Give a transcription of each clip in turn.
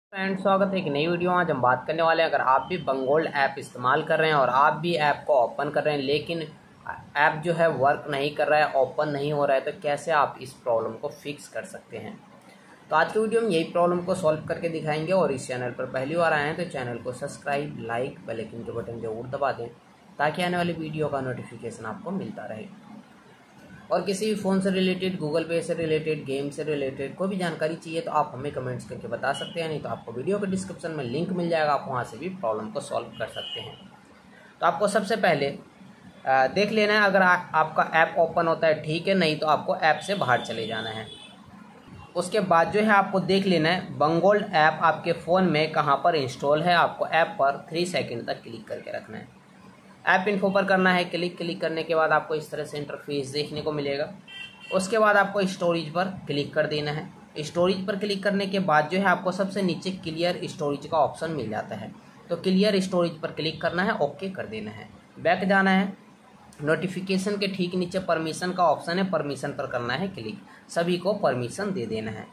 Friend, स्वागत है एक नई वीडियो। आज हम बात करने वाले हैं, अगर आप भी बंगोल्ड ऐप इस्तेमाल कर रहे हैं और आप भी ऐप को ओपन कर रहे हैं लेकिन ऐप जो है वर्क नहीं कर रहा है, ओपन नहीं हो रहा है, तो कैसे आप इस प्रॉब्लम को फिक्स कर सकते हैं। तो आज की वीडियो में यही प्रॉब्लम को सॉल्व करके दिखाएंगे। और इस चैनल पर पहली बार आए हैं तो चैनल को सब्सक्राइब, लाइक, बेल आइकन के बटन जरूर दबा दें ताकि आने वाली वीडियो का नोटिफिकेशन आपको मिलता रहे। और किसी भी फ़ोन से रिलेटेड, गूगल पे से रिलेटेड, गेम से रिलेटेड कोई भी जानकारी चाहिए तो आप हमें कमेंट्स करके बता सकते हैं, नहीं तो आपको वीडियो के डिस्क्रिप्शन में लिंक मिल जाएगा, आप वहां से भी प्रॉब्लम को सॉल्व कर सकते हैं। तो आपको सबसे पहले देख लेना है, अगर आपका ऐप ओपन होता है ठीक है, नहीं तो आपको ऐप से बाहर चले जाना है। उसके बाद जो है आपको देख लेना है बंगोल्ड ऐप आपके फ़ोन में कहाँ पर इंस्टॉल है। आपको ऐप पर 3 सेकेंड तक क्लिक करके रखना है। ऐप इन्फो पर करना है क्लिक करने के बाद आपको इस तरह से इंटरफेस देखने को मिलेगा। उसके बाद आपको स्टोरेज पर क्लिक कर देना है। स्टोरेज पर क्लिक करने के बाद जो है आपको सबसे नीचे क्लियर स्टोरेज का ऑप्शन मिल जाता है, तो क्लियर स्टोरेज पर क्लिक करना है, ओके कर देना है, बैक जाना है। नोटिफिकेशन के ठीक नीचे परमिशन का ऑप्शन है, परमिशन पर करना है क्लिक, सभी को परमिशन दे देना है।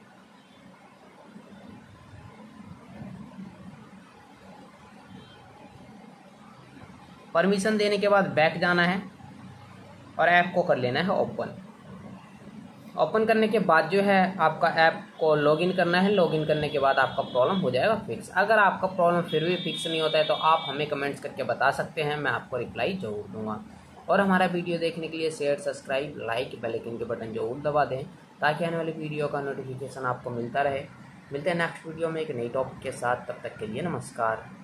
परमिशन देने के बाद बैक जाना है और ऐप को कर लेना है ओपन। ओपन करने के बाद जो है आपका ऐप को लॉगिन करना है। लॉगिन करने के बाद आपका प्रॉब्लम हो जाएगा फिक्स। अगर आपका प्रॉब्लम फिर भी फिक्स नहीं होता है तो आप हमें कमेंट्स करके बता सकते हैं, मैं आपको रिप्लाई जरूर दूंगा। और हमारा वीडियो देखने के लिए share, subscribe, like, bell icon के बटन जरूर दबा दें ताकि आने वाली वीडियो का नोटिफिकेशन आपको मिलता रहे। मिलते हैं नेक्स्ट वीडियो में एक नई टॉपिक के साथ, तब तक के लिए नमस्कार।